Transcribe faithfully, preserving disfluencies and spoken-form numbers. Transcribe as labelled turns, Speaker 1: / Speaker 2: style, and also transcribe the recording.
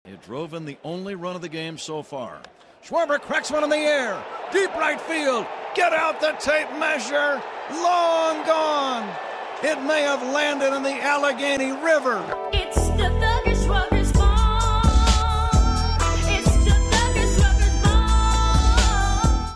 Speaker 1: It drove in the only run of the game so far. Schwarber cracks one in the air. Deep right field. Get out the tape measure. Long gone. It may have landed in the Allegheny River.
Speaker 2: It's